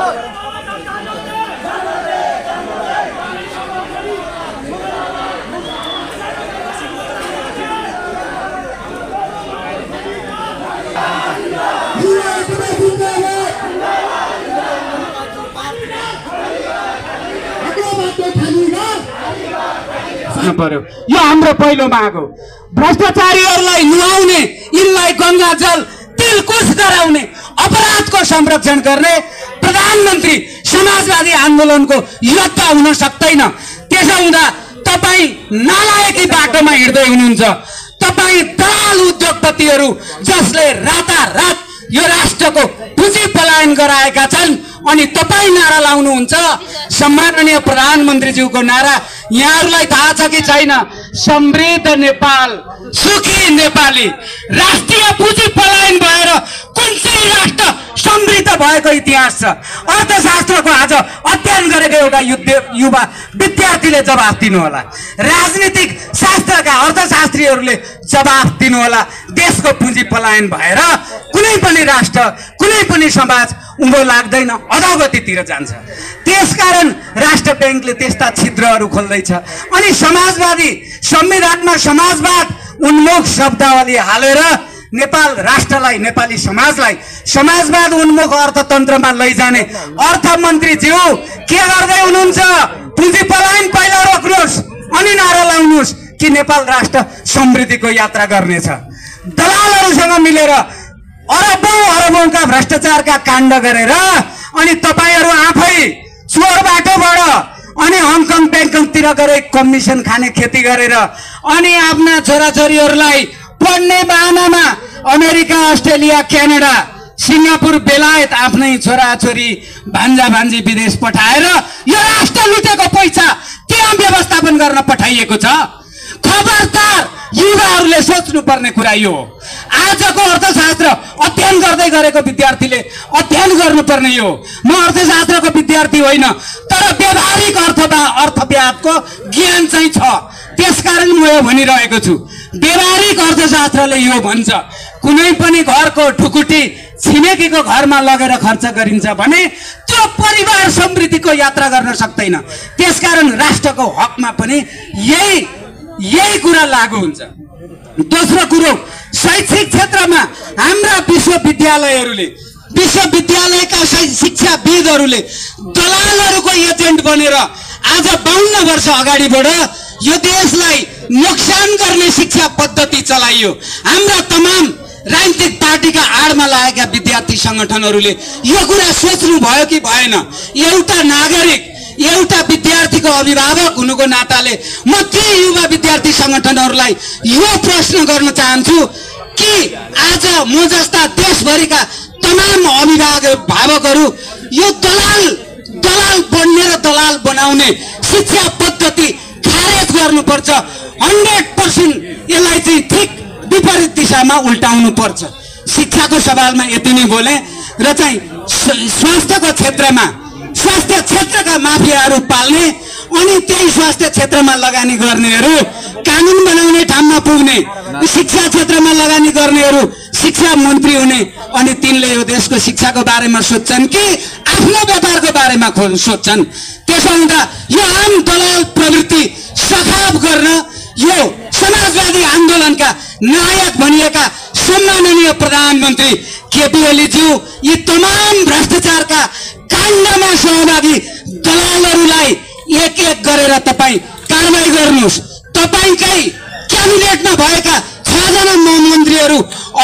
पर्यो। यो हाम्रो पहिलो माग हो। भ्रष्टाचारीहरूलाई नुहाउने, यिनलाई गंगा जल तिलकुश गराउने, अपराधको संरक्षण गर्ने प्रधानमन्त्री समाजवादी आन्दोलनको योद्धा हुन सक्दैन। त्यसो हुँदा तपाई नालायकी बाटोमा हिँड्दै हुनुहुन्छ। तपाई दलाल उद्योगपतिहरू जसले रातारात यो राष्ट्रको पुँजी पलायन गराएका छन् अनि तपाई नारा लाउनुहुन्छ। सम्माननीय प्रधानमन्त्रीज्यूको नारा यहाँहरूलाई थाहा छ कि छैन? समृद्ध नेपाल, सुखी नेपाली। राष्ट्रिय पुँजी पलायन भएर कुन चाहिँ राष्ट्र समृद्ध भएको इतिहास छ? अर्थशास्त्रको आज अध्ययन गरेको एउटा युवा विद्यार्थीले जवाफ दिनु होला। राजनीतिक शास्त्रका अर्थशास्त्रीहरूले जवाफ दिनु होला। देशको पुँजी पलायन भएर कुनै पनि राष्ट्र, कुनै पनि समाज उँभो लाग्दैन, अधोगतितिर जान्छ। त्यसकारण राष्ट्र बैंकले त्यस्ता छिद्रहरू खोल्दैछ अनि समाजवादी संविधानमा समाजवाद उन्मुख शब्दावली हालेर नेपाल राष्ट्रलाई, नेपाली समाजलाई समाजवाद उन्मुख अर्थतन्त्रमा लैजाने अर्थमन्त्रीज्यू के गर्दै हुनुहुन्छ? पुँजी पलायन पहिला रोक्नुहोस् अनि नारा लाउनुहोस् कि नेपाल राष्ट्र समृद्धिको यात्रा गर्नेछ। दलालहरूसँग मिलेर अरबौं भ्रष्टाचारका काण्ड गरेर अनि तपाईहरू आफै चोर बाटोबाट अनि हङकङ ब्याङ्कङतिर गएर कमिसन खाने खेती गरेर अनि आफ्ना छोराछोरीहरूलाई पढ्ने बहानामा अमेरिका, अस्ट्रेलिया, क्यानाडा, सिङ्गापुर, बेलायत आफ्नै छोराछोरी भान्जा भान्जी विदेश पठाएर यो राष्ट्र लुटेको पैसा त्यहाँ व्यवस्थापन गर्न पठाइएको छ। खबरदार, युवाहरूले सोच्नुपर्ने कुरा यो हो। आजको अर्थशास्त्र अध्ययन गर्दै गरेको विद्यार्थीले अध्ययन गर्नुपर्ने यो। म अर्थशास्त्रको विद्यार्थी होइन, तर व्यावहारिक अर्थव्यवस्थाको ज्ञान चाहिँ छ। त्यसकारण म यो भनिरहेको छु। व्यावहारिक अर्थशास्त्रले यो भन्छ, कुनै पनि घरको ढुकुटी छिमेकीको घरमा लगेर खर्च गरिन्छ भने त्यो परिवार समृद्धिको यात्रा गर्न सक्दैन। त्यसकारण राष्ट्रको हकमा पनि यही कुरा लागू हुन्छ। दोस्रो कुरो, शैक्षिक क्षेत्रमा हाम्रा विश्वविद्यालयहरूले, विश्वविद्यालयका शिक्षाविदहरूले दलालहरूको एजेन्ट बनेर आज 52 वर्ष अगाडिबाट यो देशलाई नोक्सान गर्ने शिक्षा पद्धति चलाइयो। हाम्रा तमाम राजनीतिक पार्टीका आडमा लागेका विद्यार्थी संगठनहरूले यो कुरा सोच्नु भयो कि भएन? एउटा नागरिक, एउटा विद्यार्थीको अभिभावक हुनुको नाताले म ती युवा विद्यार्थी संगठनहरूलाई यो प्रश्न गर्न चाहन्छु कि आज म जस्ता देशभरिका तमाम अभिभावकहरू यो दलाल बन्ने र दलाल बनाउने शिक्षा पद्धति खारेज गर्नुपर्छ। 100% यसलाई चाहिँ ठिक विपरीत दिशामा उल्टाउनु पर्छ। शिक्षाको सवालमा यति नै बोले र चाहिँ स्वास्थ्यको क्षेत्रमा स्वास्थ्य क्षेत्रका माफियाहरू पाल्ने अनि त्यही स्वास्थ्य क्षेत्रमा लगानी गर्नेहरू कानुन बनाउने ठाउँमा पुग्ने, शिक्षा क्षेत्रमा लगानी गर्नेहरू शिक्षा मन्त्री हुने अनि तिनले यो देशको शिक्षाको बारेमा सोच्छन् कि आफ्नो व्यापारको बारेमा सोच्छन्। त्यसो हुँदा यो आम दलाल प्रवृत्ति सखाप गर्न यो समाजवादी आन्दोलनका नायक भनिएका सम्माननीय प्रधानमन्त्री केपी ओलीज्यू यी तमाम भ्रष्टाचारका काण्डमा सहभागी दलालहरूलाई एक एक गरेर तपाई कारबाही गर्नुहोस्। तपाईकै क्याबिनेटमा भएका 6 जना मन्त्रीहरू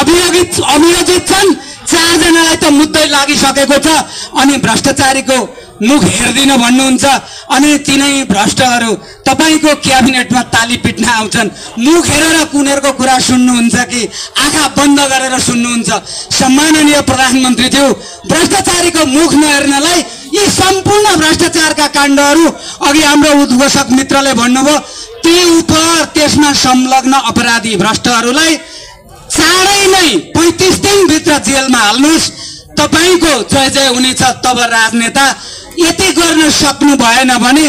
अभियोजित छन्, 4 जनालाई त मुद्दै लागिसकेको छ अनि भ्रष्टाचारीको मुख हेर्दिन भन्नुहुन्छ अनि तिनै भ्रष्टहरू तपाईको क्याबिनेटमा ताली पिट्न आउँछन्। मुख हेरेर कुनेरको कुरा सुन्नुहुन्छ कि आँखा बन्द गरेर सुन्नुहुन्छ? सम्माननीय प्रधानमन्त्रीज्यू, भ्रष्टाचारीको मुख नहेर्नलाई यी सम्पूर्ण भ्रष्टाचारका काण्डहरू अघि हाम्रो उद्घोषक मित्रले भन्नुभयो, ती उप त्यसमा संलग्न अपराधी भ्रष्टहरूलाई चाँडै नै 35 दिनभित्र जेलमा हाल्नुहोस्। तपाईको जय हुनेछ तब राजनेता। यति गर्न सक्नु भएन भने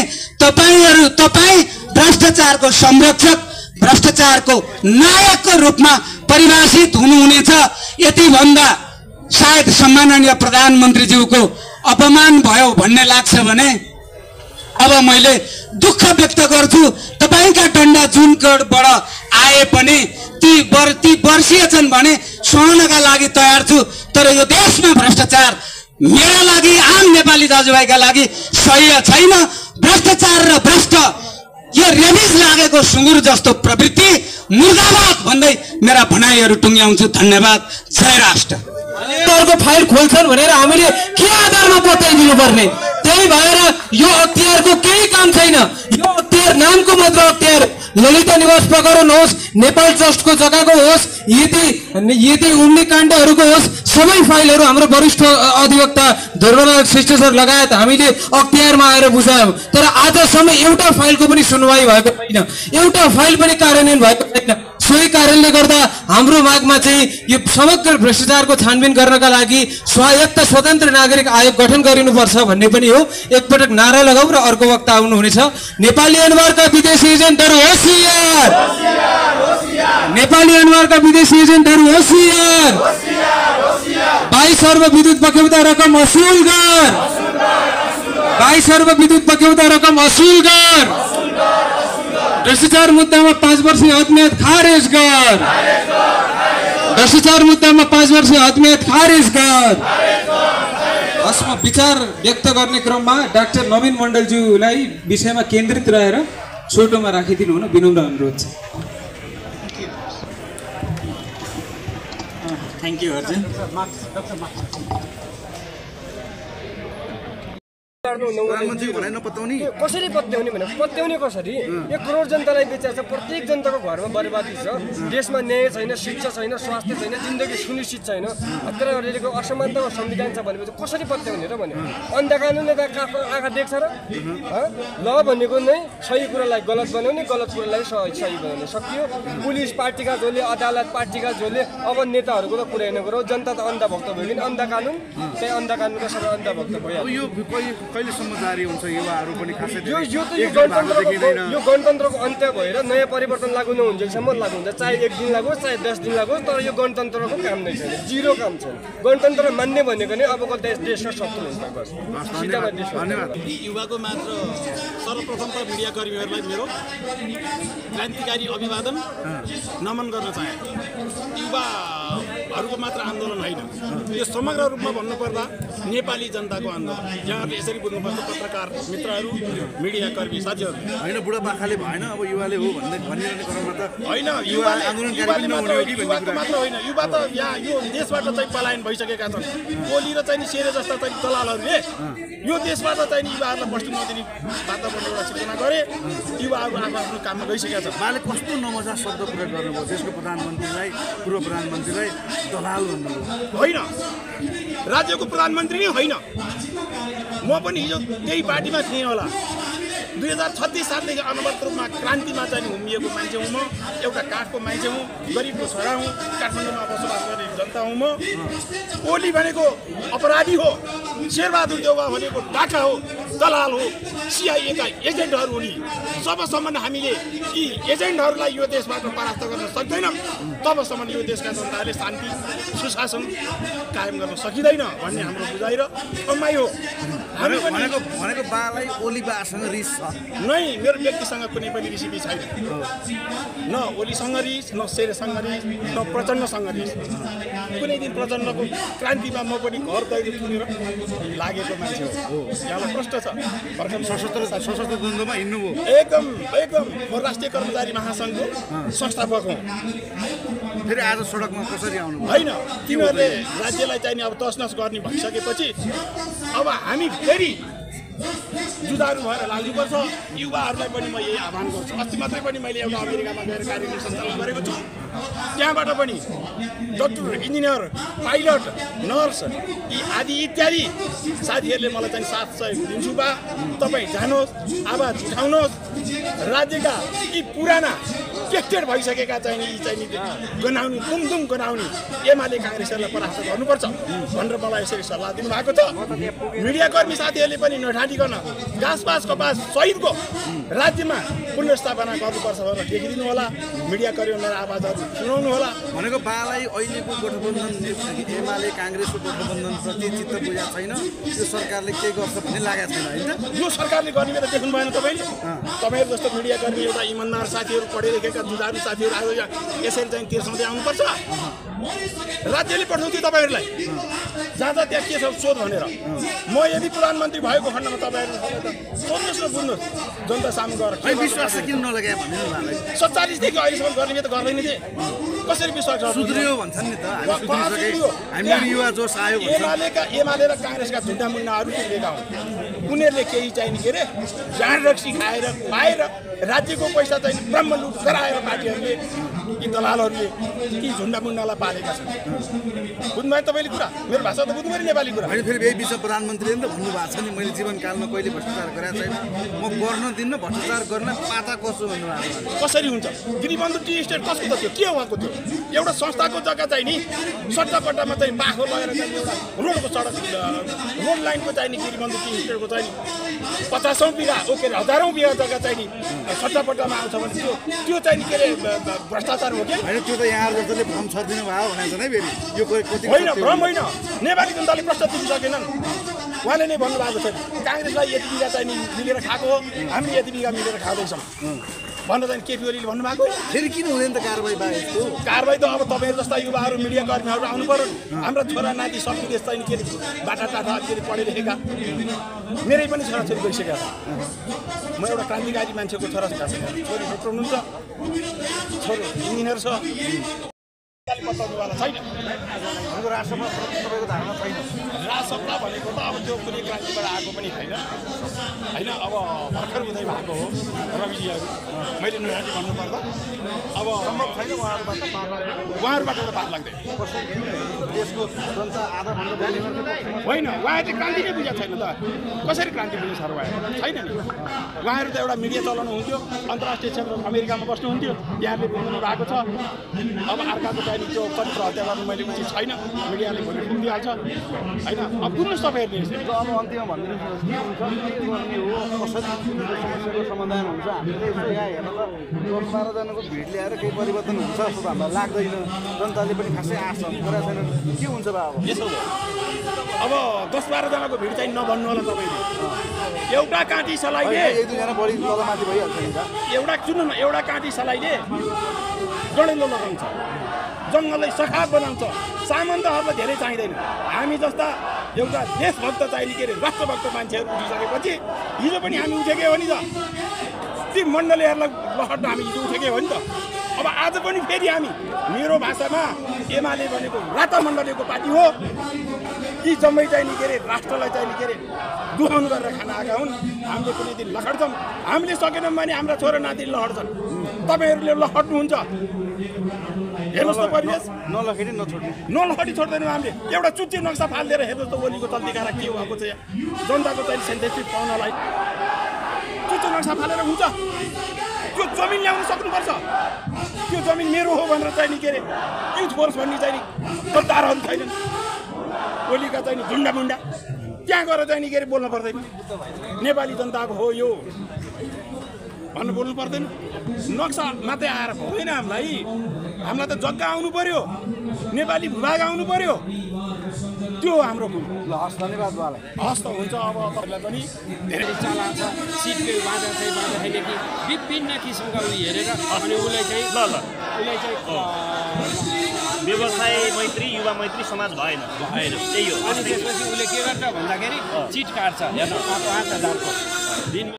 तपाई भ्रष्टाचारको संरक्षक, भ्रष्टाचारको नायकको रूपमा परिभाषित हुनुहुनेछ। यति भन्दा सायद सम्माननीय प्रधानमन्त्रीज्यूको अपमान भयो भन्ने लाग्छ भने अब मैले दुःख व्यक्त गर्छु। तपाईका डन्डा जुन कोडबाट आए पनि ती वर्षीय छन् भने सहनका लागि तयार छु। तर यो देशमा भ्रष्टाचार मेरा लागि, आम नेपाली दाजुभाइका लागि सही छैन। भ्रष्टाचार र भ्रष्ट यो रेबिज लागेको सुँगुर जस्तो प्रवृत्ति मुर्दाबाद भन्दै मेरा भनाइहरू टुङ्ग्याउँछु। धन्यवाद। जय राष्ट्र। अर्को फाइल खोल्छन् भनेर हामीले के आधारमा बताइदिनु पर्ने? त्यही भएर यो अख्तियारको केही काम छैन। यो अख्तियार नामको मात्र अख्तियार। ललिता निवास प्रकरण होस्, नेपाल ट्रस्टको जग्गाको होस्, यति उम्नीकाण्डहरूको होस्, सबै फाइलहरू हाम्रो वरिष्ठ अधिवक्ता ध्रुवलाल श्रेष्ठ सर लगायत हामीले अख्तियारमा आएर बुझायौँ। तर आजसम्म एउटा फाइलको पनि सुनवाई भएको छैन, एउटा फाइल पनि कार्यान्वयन भएको छैन। सोही कारणले गर्दा हाम्रो मागमा चाहिँ यो समग्र भ्रष्टाचारको छानबिन गर्नका लागि स्वायत्त स्वतन्त्र नागरिक आयोग गठन गरिनुपर्छ भन्ने पनि हो। एकपटक नारा लगाऊ र अर्को वक्ता आउनुहुनेछ। नेपाली अनुहारका विदेशी एजेन्टहरू होसियार, नेपाली अनुहारका विदेशी एजेन्टहरू होसियार। 22 अर्ब विद्युत पखेउता रकम असुल गर, 22 अर्ब विद्युत पखेउता रकम असुल गर। भ्रष्टाचार मुद्दामा 5 वर्षीय हदम्याद खारेज गर, भ्रष्टाचार मुद्दामा 5 वर्षीय हदम्याद खारेज गर। यसमा विचार व्यक्त गर्ने क्रममा डाक्टर नवीन मण्डलज्यूलाई विषयमा केन्द्रित रहेर छोटोमा राखिदिनु हुन विनम्र अनुरोध छ। Thank you Arjun. कसरी पत्याउने भने पत्याउने कसरी? 1 करोड जनतालाई बेचेको छ। प्रत्येक जनताको घरमा बर्बादी छ। देशमा न्याय छैन, शिक्षा छैन, स्वास्थ्य छैन, जिन्दगी सुनिश्चित छैन। तर अहिलेको असमानताको संविधान छ भनेपछि कसरी पत्याउने र भने? अन्धा कानुनले त आँखा देख्छ र? ल भनेको नै सही कुरालाई गलत बनाउने, गलत कुरालाई सही बनाउने सकियो। पुलिस पार्टीका झोले, अदालत पार्टीका झोले, अब नेताहरूको त कुरै नगरौँ। जनता त अन्धभक्त भयो भने अन्धा कानुन, त्यही अन्धा कानुनका सबै अन्धभक्त भयो। कहिलेसम्म जारी हुन्छ? युवाहरू पनि खासै यो गणतन्त्रको अन्त्य भएर नयाँ परिवर्तन लागू नहुन्जेलसम्म लागू हुन्छ। चाहे 1 दिन लागोस्, चाहे 10 दिन लागोस्, तर यो गणतन्त्रको काम नै छैन, जिरो काम छैन। गणतन्त्र मान्ने भनेको नै अबको देशका शत्रु हुन्छ। बस धन्यवाद। युवाको मात्र सर्वप्रथम त मिडियाकर्मीहरूलाई मेरो क्रान्तिकारी अभिवादन नमन गर्न चाहे। युवाहरूको मात्र आन्दोलन होइन, यो समग्र रूपमा भन्नुपर्दा नेपाली जनताको आन्दोलन। यहाँले यसरी बुझ्नुपर्छ पत्रकार मित्रहरू, मिडियाकर्मी साथीहरू। होइन बुढापाकाले भएन, अब युवाले हो भनिरहने क्रममा त होइन, युवा मात्र होइन, युवा त यहाँ यो देशबाट चाहिँ पलायन भइसकेका छन्। कोली र चाहिँ सेरे जस्ता चाहिँ दलालहरूले यो देशबाट चाहिँ युवाहरूलाई बस्नु नदिने वातावरण एउटा सिर्जना गरे। युवाहरू आफ्नो काममा गइसकेका छन्। उहाँले कस्तो नमजा शब्द प्रयोग गर्नुभयो देशको प्रधानमन्त्रीलाई, पूर्व प्रधानमन्त्रीलाई दलाल भन्नुभयो। होइन, राज्यको प्रधानमन्त्री नै होइन। म पनि हिजो त्यही पार्टीमा थिएँ होला। 2036 सालदेखि अनवरत रूपमा क्रान्तिमा चाहिँ हुमिएको मान्छे हुँ म। एउटा काठको मान्छे हुँ, गरिबको छोरा हुँ, काठमाडौँमा बसोबास गर्ने जनता हुँ म। ओली भनेको अपराधी हो, शेरबहादुर देउवा भनेको डाका हो, दलाल हो, CIA का एजेन्टहरू हुन्। जबसम्म हामीले यी एजेन्टहरूलाई यो देशबाट परास्त गर्न सक्दैनौँ तबसम्म यो देशका जनताले शान्ति सुशासन कायम गर्न सकिँदैन भन्ने हाम्रो बुझाइ र कमाइ हो। हामी भनेको बालाई ओली बासँग रिस छ नै? मेरो व्यक्तिसँग कुनै पनि रिसिपी छैन। न ओलीसँग रिस, न शेरसँग रिस, न प्रचण्डसँग रिस। कुनै दिन प्रचण्डको क्रान्तिमा म पनि घर दैलो पुगेर लागेको मान्छे हो। यहाँलाई प्रश्न छ। भर्खर सशस्त्र द्वन्द्वमा हिँड्नुभयो? एकदम म राष्ट्रिय कर्मचारी महासङ्घको संस्थापक हुँ। फेरि आज सडकमा कसरी आउनु? होइन, तिमीहरूले राज्यलाई चाहिँ अब तसनस गर्ने भइसकेपछि अब हामी फेरि जुधारू भएर लाग्नुपर्छ। युवाहरूलाई पनि म यही आह्वान गर्छु। अस्ति मात्रै पनि मैले एउटा अमेरिकामा गएर कार्यक्रम सञ्चालन गरेको छु। त्यहाँबाट पनि डक्टर, इन्जिनियर, पाइलट, नर्स यी आदि इत्यादि साथीहरूले मलाई चाहिँ 700 दिन्छु तपाईँ जानुहोस्, आवाज उठाउनुहोस्। राज्यका यी पुराना टेस्टेड भइसकेका चाहिँ नि गनाउने दुमदुम गनाउने एमाले काङ्ग्रेसहरूलाई परास्त गर्नुपर्छ भनेर मलाई यसरी सल्लाह दिनुभएको छ। मिडियाकर्मी साथीहरूले पनि नठाटिकन घाँसपास कपास सहितको राज्यमा पुनर्स्थापना गर्नुपर्छ भनेर लेखिदिनु होला। मिडियाकर्मीहरूको आवाजहरू सुनाउनु होला। भनेको बालाई अहिलेको गठबन्धन एमाले काङ्ग्रेसको गठबन्धनप्रति चित्त बुझाएको छैन, यो सरकारले के गर्छ भन्ने लागेको छैन होइन। यो सरकारले गर्ने बेला देख्नु भएन तपाईँले? तपाईँहरू जस्तो मिडियाकर्मी एउटा इमान्दार साथीहरू पढे लेखेका जुझारु साथीहरू आज यसरी चाहिँ तिर्साउँदै आउनुपर्छ। राज्यले पठाउँथ्यो तपाईँहरूलाई जहाँ जहाँ त्यहाँ के छ सोध भनेर। म यदि प्रधानमन्त्री भएको खण्डमा तपाईँहरू सोध्नुहोस् न बुझ्नुहोस् जनता सामु गएर विश्वास किन नलगाए भन्ने 47देखि अहिलेसम्म गर्ने त गर्दैन थिए। कसरी विश्वास सुध्रियो भन्छन् नि त, हामी युवा जोस आयो एमाले र काङ्ग्रेसका झुन्डा मुन्नाहरू चिनेका हुन्। उनीहरूले केही चाहिने के अरे जाँड रक्सी खाएर पाएर राज्यको पैसा चाहिँ ब्रह्म लुट गराएर पार्टीहरूले कि दलालहरूले कि झुन्डा मुन्नालाई पालेका छन्। बुझ्नुभयो तपाईँले कुरा? मेरो भाषा त बुझ्नु पऱ्यो नेपाली कुरा। होइन फेरि यही विषय प्रधानमन्त्रीले नि त भन्नुभएको छ नि, मैले जीवनकालमा कहिले भ्रष्टाचार गरेको छैन, म गर्न दिन्न, भ्रष्टाचार गर्न पाता कस्तो भन्नुभएको। कसरी हुन्छ? गिरिबन्धु टी स्टेट कसको त थियो? के भएको थियो? एउटा संस्थाको जग्गा चाहिँ नि सट्टापट्टामा चाहिँ बाखो लगेर चाहिँ एउटा रोडको सडक रोड लाइनको चाहिँ नि गिरिबन्धु टी स्टेटको चाहिँ 50औं बिघा के अरे 1000औं बिघा जग्गा चाहिँ नि सट्टापट्टामा आउँछ भने त्यो चाहिँ नि के अरे भ्रष्टाचार हो क्या? होइन, त्यो त यहाँ जसले भ्रम छरिदिनु भयो भनेको छ नै फेरि यो कति होइन, भ्रम होइन। नेपाली जनताले प्रश्न दिन सकेनन्। उहाँले नै भन्नुभएको छ काङ्ग्रेसलाई यति बिघा चाहिँ नि मिलेर खाएको हो, हामी यति बिघा मिलेर खाँदैछौँ भनेर चाहिँ केपी ओलीले भन्नुभएको। फेरि किन हुँदैन त कारबाही बाहेक? कारबाही त अब तपाईँहरू जस्ता युवाहरू मिडियाकर्मीहरू आउनु पर्यो नि। हाम्रा छोरा नाति सब विदेश चाहिँ के अरे बाटा टाटा के अरे पढे लेखेका, मेरै पनि छोराछोरी गइसकेका छ। म एउटा क्रान्तिकारी मान्छेको छोरा छोरी डक्टर हुनुहुन्छ, छोरो इन्जिनियर छ, बताउनुवाला छैन। हाम्रो राष्ट्रमा तपाईँको धारणा छैन। राजसत्ता भनेको त अब त्यो कुनै क्रान्तिबाट आएको पनि छैन होइन। अब भर्खर उदय भएको हो रविजीहरू। मैले नराटी भन्नुपर्दा अब सम्भव छैन उहाँहरूबाट एउटा पार लाग्दैन। देशको जनता आधाभन्दा बढी होइन, उहाँ चाहिँ क्रान्ति नै बुझेको छैन त। कसरी क्रान्ति बुझ्नु सर? उहाँ छैन नि। उहाँहरू त एउटा मिडिया चलाउनु हुन्थ्यो, अन्तर्राष्ट्रिय क्षेत्रमा अमेरिकामा बस्नुहुन्थ्यो, यहाँले बुझ्नु भएको छ। अब अर्काको चाहिँ त्यो चरित्र हत्या गर्नु मैले उचित छैन, मिडियाले भोलि बुझिहाल्छ होइन। अब बुझ्नुहोस् तपाईँहरूले अब अन्त्यमा भनिदिनु के हुन्छ, के गर्ने हो, कसरी समस्याको समाधान हुन्छ। हामीले यसो यहाँ हेर्न त 10-12जनाको भिड ल्याएर केही परिवर्तन हुन्छ जस्तो त हामीलाई लाग्दैन। जनताले पनि खासै आश गरेका छैनन्। के हुन्छ बा अब? यसो भयो अब 10-12जनाको भिड चाहिँ नभन्नु होला तपाईँले। एउटा काँटी सलाइले 1-2जना बढी तलमाथि भइहाल्छ नि त। एउटा सुन्नु न, एउटा काँटी सलाइले डढेलो लगाउँछ, जङ्गललाई सखाप बनाउँछ। सामन्तहरूलाई धेरै चाहिँदैन। हामी जस्ता एउटा देशभक्त चाहिने के अरे राष्ट्रभक्त मान्छेहरू उठिसकेपछि हिजो पनि हामी उठेकै हो नि त। ती मण्डलीहरूलाई लहट्न हामी हिजो उठेकै हो नि त। अब आज पनि फेरि हामी, मेरो भाषामा एमाले भनेको राता मण्डलीको पार्टी हो कि जम्मै चाहिने के अरे राष्ट्रलाई चाहिने के अरे दुहाउन गरेर खान आएका हुन्। हामीले कुनै दिन लखड्छौँ, हामीले सकेनौँ भने हाम्रा छोरा नाति लहड्छन्। तपाईँहरूले लहट्नुहुन्छ। हेर्नुहोस् त परिवेश, नलखेडी नछोड्ने, नलहटी छोड्दैनौँ हामीले। एउटा चुच्ची नक्सा फालिदिएर हेर्नुहोस् त ओलीको चल्तीकारा के भएको छ यहाँ जनताको चाहिँ सेन्सेटिभ पाउनलाई। चुच्ची नक्सा फालेर हुन्छ? त्यो जमिन ल्याउनु सक्नुपर्छ। त्यो जमिन मेरो हो भनेर चाहिँ के अरे युथ फोर्स भन्ने चाहिँ गद्दारहरू छैनन्। ओलीका चाहिँ झुन्डा मुन्डा त्यहाँ गएर चाहिँ के अरे बोल्नु पर्दैन। नेपाली जनताको हो यो भन्नु बोल्नु पर्दैन। नक्सा मात्रै आएर भएन हामीलाई त जग्गा आउनु पर्यो, नेपाली भूभाग आउनु पर्यो। त्यो हाम्रो कुरो। ल हस्, धन्यवाद उहाँलाई। हस् त हुन्छ। अब तपाईँलाई पनि धेरै चला छ, सिटको बाजा चाहिँ बाँदाखेरि कि विभिन्न किसिमका उयो हेरेर अनि उसलाई चाहिँ उसलाई चाहिँ व्यवसाय मैत्री, युवा मैत्री समाज भएन त्यही हो। अनि त्यसपछि उसले के गर्छ भन्दाखेरि चिट काट्छ। हेर्नु 5,000को दिन